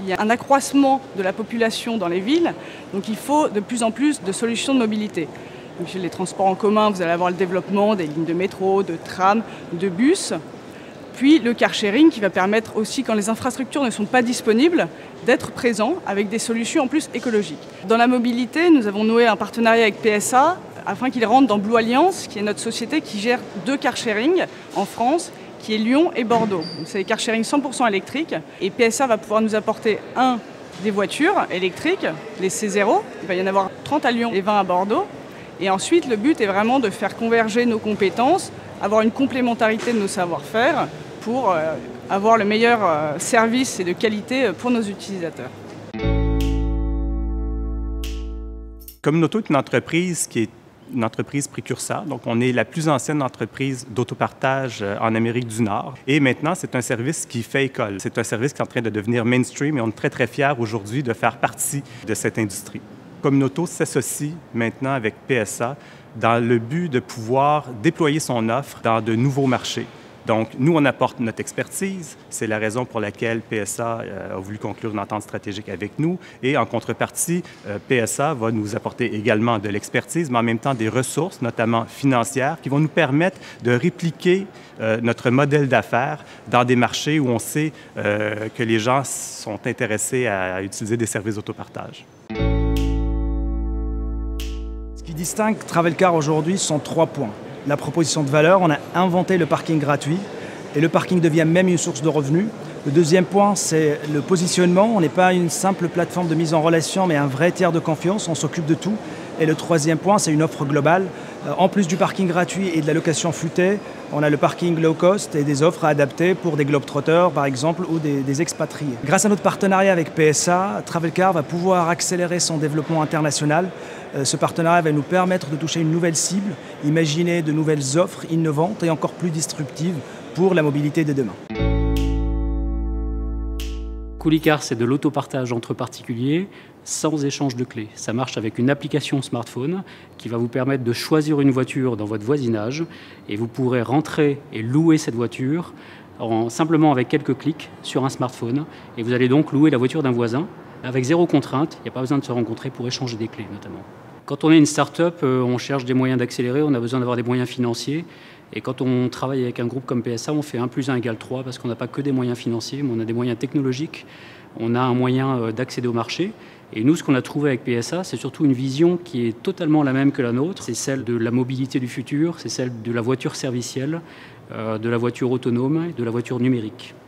y a un accroissement de la population dans les villes, donc il faut de plus en plus de solutions de mobilité. Donc, chez les transports en commun, vous allez avoir le développement des lignes de métro, de tram, de bus. Puis le car sharing qui va permettre aussi, quand les infrastructures ne sont pas disponibles, d'être présent avec des solutions en plus écologiques. Dans la mobilité, nous avons noué un partenariat avec PSA afin qu'ils rentrent dans Blue Alliance, qui est notre société qui gère 2 car sharing en France, qui est Lyon et Bordeaux. C'est des car sharing 100% électriques. Et PSA va pouvoir nous apporter des voitures électriques, les C0. Il va y en avoir 30 à Lyon et 20 à Bordeaux. Et ensuite, le but est vraiment de faire converger nos compétences, avoir une complémentarité de nos savoir-faire pour avoir le meilleur service et de qualité pour nos utilisateurs. Communauto est une entreprise qui est une entreprise précurseur. Donc, on est la plus ancienne entreprise d'autopartage en Amérique du Nord. Et maintenant, c'est un service qui fait école. C'est un service qui est en train de devenir mainstream et on est très, très fiers aujourd'hui de faire partie de cette industrie. Communauto s'associe maintenant avec PSA dans le but de pouvoir déployer son offre dans de nouveaux marchés. Donc, nous, on apporte notre expertise. C'est la raison pour laquelle PSA a voulu conclure une entente stratégique avec nous. Et en contrepartie, PSA va nous apporter également de l'expertise, mais en même temps des ressources, notamment financières, qui vont nous permettre de répliquer notre modèle d'affaires dans des marchés où on sait que les gens sont intéressés à utiliser des services d'autopartage. Ce qui distingue Travelcar aujourd'hui sont 3 points. La proposition de valeur, on a inventé le parking gratuit et le parking devient même une source de revenus. Le deuxième point, c'est le positionnement. On n'est pas une simple plateforme de mise en relation, mais un vrai tiers de confiance. On s'occupe de tout. Et le troisième point, c'est une offre globale. En plus du parking gratuit et de la location futée, on a le parking low cost et des offres à adapter pour des globetrotters, par exemple, ou des expatriés. Grâce à notre partenariat avec PSA, Travelcar va pouvoir accélérer son développement international. Ce partenariat va nous permettre de toucher une nouvelle cible, imaginer de nouvelles offres innovantes et encore plus disruptives pour la mobilité de demain. Coolycar, c'est de l'autopartage entre particuliers sans échange de clés. Ça marche avec une application smartphone qui va vous permettre de choisir une voiture dans votre voisinage et vous pourrez rentrer et louer cette voiture simplement avec quelques clics sur un smartphone. Et vous allez donc louer la voiture d'un voisin avec 0 contrainte. Il n'y a pas besoin de se rencontrer pour échanger des clés notamment. Quand on est une start-up, on cherche des moyens d'accélérer, on a besoin d'avoir des moyens financiers. Et quand on travaille avec un groupe comme PSA, on fait 1 + 1 = 3 parce qu'on n'a pas que des moyens financiers, mais on a des moyens technologiques, on a un moyen d'accéder au marché. Et nous, ce qu'on a trouvé avec PSA, c'est surtout une vision qui est totalement la même que la nôtre. C'est celle de la mobilité du futur, c'est celle de la voiture servicielle, de la voiture autonome et de la voiture numérique.